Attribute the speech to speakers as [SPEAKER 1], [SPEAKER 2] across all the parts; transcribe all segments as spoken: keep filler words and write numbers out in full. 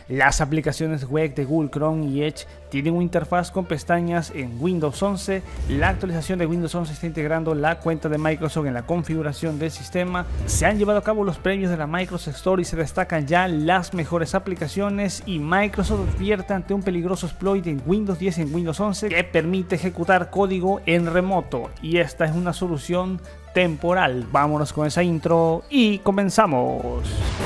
[SPEAKER 1] Las aplicaciones web de Google Chrome y Edge tienen una interfaz con pestañas en Windows once. La actualización de Windows once está integrando la cuenta de Microsoft en la configuración del sistema. Se han llevado a cabo los premios de la Microsoft Store y se destacan ya las mejores aplicaciones, y Microsoft advierte ante un peligroso exploit en Windows diez y en Windows once que permite ejecutar código en remoto, y esta es una solución temporal. Vámonos con esa intro y comenzamos.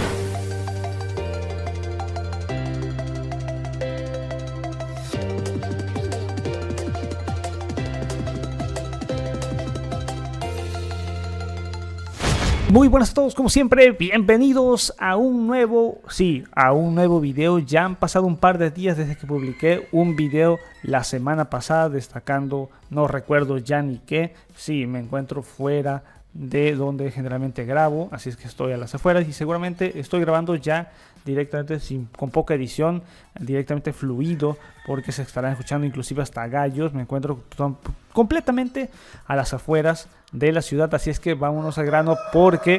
[SPEAKER 1] Muy buenas a todos, como siempre, bienvenidos a un nuevo, sí, a un nuevo video. Ya han pasado un par de días desde que publiqué un video la semana pasada destacando, no recuerdo ya ni qué, sí, me encuentro fuera de donde generalmente grabo, así es que estoy a las afueras y seguramente estoy grabando ya directamente sin, con poca edición, directamente fluido, porque se estarán escuchando inclusive hasta gallos. Me encuentro completamente a las afueras de la ciudad, así es que vámonos al grano porque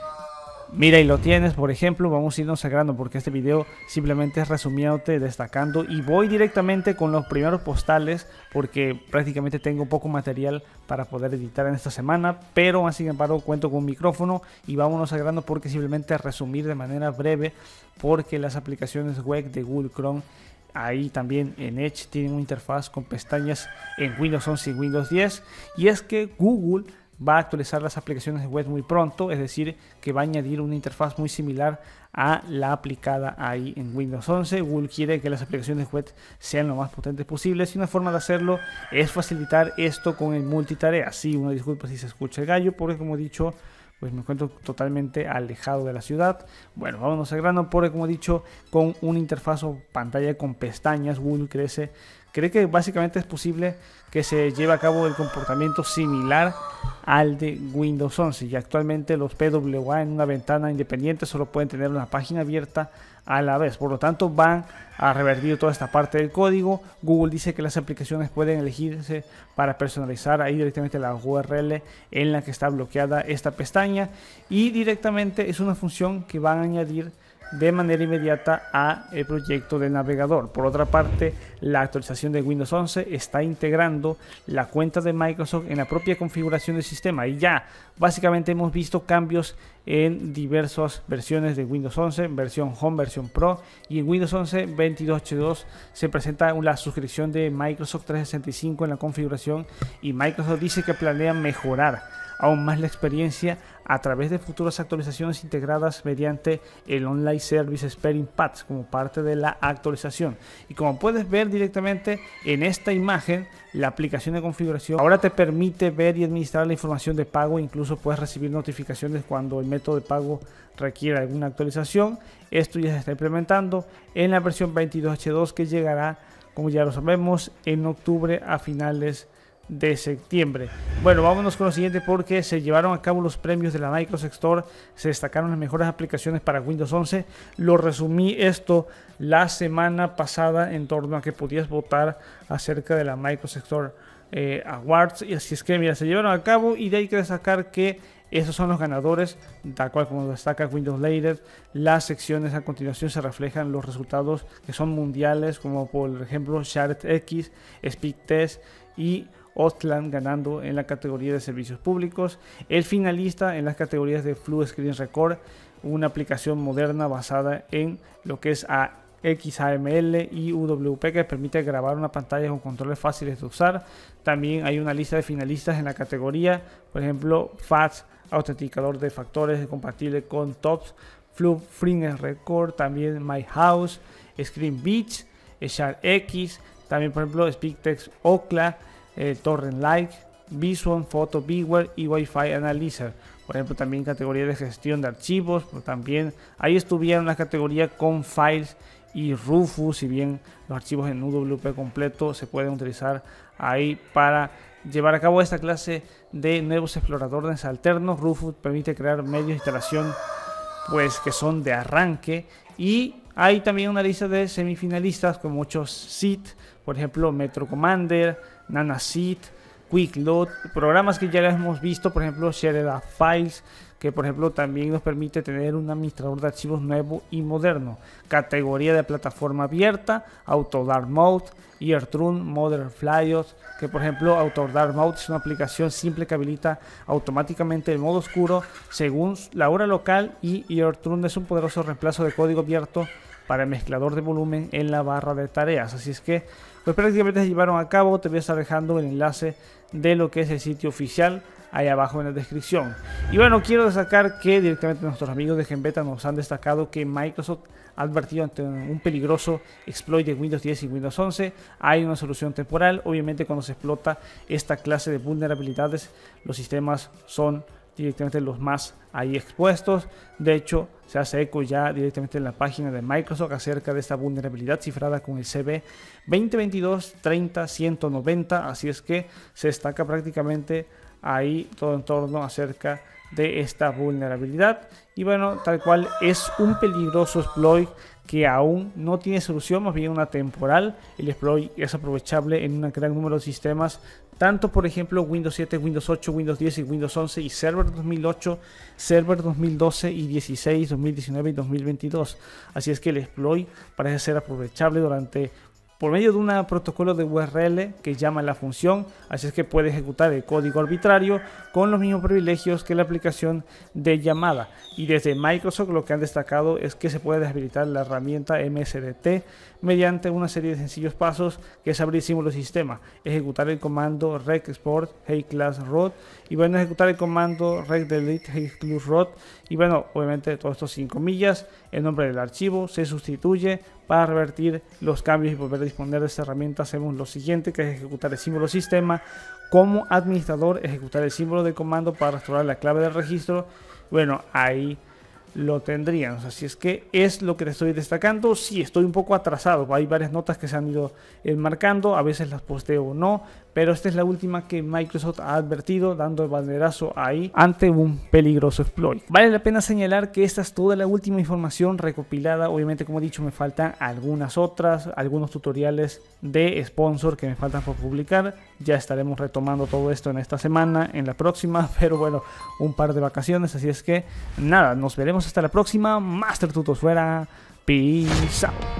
[SPEAKER 1] mira, y lo tienes. Por ejemplo, vamos a irnos al grano porque este video simplemente es resumiéndote, destacando, y voy directamente con los primeros postales porque prácticamente tengo poco material para poder editar en esta semana, pero más sin embargo cuento con un micrófono y vámonos al grano porque simplemente resumir de manera breve, porque las aplicaciones web de Google Chrome, ahí también en Edge, tienen una interfaz con pestañas en Windows once y Windows diez, y es que Google va a actualizar las aplicaciones web muy pronto, es decir, que va a añadir una interfaz muy similar a la aplicada ahí en Windows once. Google quiere que las aplicaciones web sean lo más potentes posibles y una forma de hacerlo es facilitar esto con el multitarea. Sí, una disculpa si se escucha el gallo, porque como he dicho, pues me encuentro totalmente alejado de la ciudad. Bueno, vámonos al grano porque como he dicho, con una interfaz o pantalla con pestañas, Google crece, cree que básicamente es posible que se lleve a cabo el comportamiento similar al de Windows once, y actualmente los P W A en una ventana independiente solo pueden tener una página abierta a la vez. Por lo tanto, van a revertir toda esta parte del código. Google dice que las aplicaciones pueden elegirse para personalizar ahí directamente la U R L en la que está bloqueada esta pestaña, y directamente es una función que van a añadir de manera inmediata a el proyecto del navegador. Por otra parte, la actualización de Windows once está integrando la cuenta de Microsoft en la propia configuración del sistema, y ya básicamente hemos visto cambios en diversas versiones de Windows once, versión Home, versión Pro, y en Windows once veintidós punto ochenta y dos se presenta la suscripción de Microsoft trescientos sesenta y cinco en la configuración, y Microsoft dice que planea mejorar aún más la experiencia a través de futuras actualizaciones integradas mediante el Online Service Sparing Paths como parte de la actualización. Y como puedes ver directamente en esta imagen, la aplicación de configuración ahora te permite ver y administrar la información de pago. Incluso puedes recibir notificaciones cuando el método de pago requiere alguna actualización. Esto ya se está implementando en la versión veintidós punto ochenta y dos, que llegará, como ya lo sabemos, en octubre a finales de septiembre. Bueno, vámonos con lo siguiente porque se llevaron a cabo los premios de la Microsoft Store. Se destacaron las mejores aplicaciones para Windows once. Lo resumí esto la semana pasada en torno a que podías votar acerca de la Microsoft Store eh, Awards, y así es que mira, se llevaron a cabo, y de ahí hay que destacar que esos son los ganadores, tal cual como destaca Windows Later. Las secciones a continuación se reflejan los resultados que son mundiales, como por ejemplo SharedX, SpeakTest y Outland ganando en la categoría de servicios públicos. El finalista en las categorías de Flu Screen Record, una aplicación moderna basada en lo que es a X A M L y U W P, que permite grabar una pantalla con controles fáciles de usar. También hay una lista de finalistas en la categoría, por ejemplo, F A T S, autenticador de factores compatible con Tops, Flu Screen Record, también My House, Screen Beach, SharedX, también por ejemplo SpeakText Okla, Eh, Torrent Like, Visual, Photo Beware y Wi-Fi Analyzer. Por ejemplo, también categoría de gestión de archivos, pues también ahí estuvieron la categoría con Files y Rufus. Si bien los archivos en U W P completo se pueden utilizar ahí para llevar a cabo esta clase de nuevos exploradores alternos. Rufus permite crear medios de instalación pues que son de arranque, y hay también una lista de semifinalistas con muchos S I T, por ejemplo Metro Commander, NanaSeed, Quick Load, programas que ya hemos visto, por ejemplo Shared Files, que por ejemplo también nos permite tener un administrador de archivos nuevo y moderno, categoría de plataforma abierta, Auto Dark Mode, Earthrun, Modern Flyos, que por ejemplo Auto Dark Mode es una aplicación simple que habilita automáticamente el modo oscuro según la hora local, y Earthrun es un poderoso reemplazo de código abierto para el mezclador de volumen en la barra de tareas. Así es que pues prácticamente se llevaron a cabo. Te voy a estar dejando el enlace de lo que es el sitio oficial ahí abajo en la descripción. Y bueno, quiero destacar que directamente nuestros amigos de GenBeta nos han destacado que Microsoft ha advertido ante un peligroso exploit de Windows diez y Windows once. Hay una solución temporal. Obviamente cuando se explota esta clase de vulnerabilidades, los sistemas son directamente los más ahí expuestos. De hecho, se hace eco ya directamente en la página de Microsoft acerca de esta vulnerabilidad cifrada con el C V veinte veintidós treinta ciento noventa. Así es que se destaca prácticamente ahí todo en torno acerca de esta vulnerabilidad. Y bueno, tal cual es un peligroso exploit que aún no tiene solución, más bien una temporal. El exploit es aprovechable en un gran número de sistemas, tanto por ejemplo Windows siete, Windows ocho, Windows diez y Windows once, y Server dos mil ocho, Server dos mil doce y dieciséis, dos mil diecinueve y dos mil veintidós. Así es que el exploit parece ser aprovechable durante por medio de un protocolo de U R L que llama la función. Así es que puede ejecutar el código arbitrario con los mismos privilegios que la aplicación de llamada. Y desde Microsoft lo que han destacado es que se puede deshabilitar la herramienta M S D T mediante una serie de sencillos pasos, que es abrir símbolo sistema, ejecutar el comando rec export hey class root, y bueno, ejecutar el comando rec delete hey class root. Y bueno, obviamente todos estos sin comillas, el nombre del archivo se sustituye. Para revertir los cambios y volver a disponer de esta herramienta, hacemos lo siguiente, que es ejecutar el símbolo sistema. Como administrador, ejecutar el símbolo de comando para restaurar la clave del registro. Bueno, ahí lo tendrían. Así es que es lo que te estoy destacando. Sí, estoy un poco atrasado, hay varias notas que se han ido enmarcando, a veces las posteo o no, pero esta es la última que Microsoft ha advertido, dando el banderazo ahí ante un peligroso exploit. Vale la pena señalar que esta es toda la última información recopilada. Obviamente, como he dicho, me faltan algunas otras, algunos tutoriales de sponsor que me faltan por publicar. Ya estaremos retomando todo esto en esta semana, en la próxima, pero bueno, un par de vacaciones, así es que nada, nos veremos hasta la próxima. Master Tutos fuera, peace out.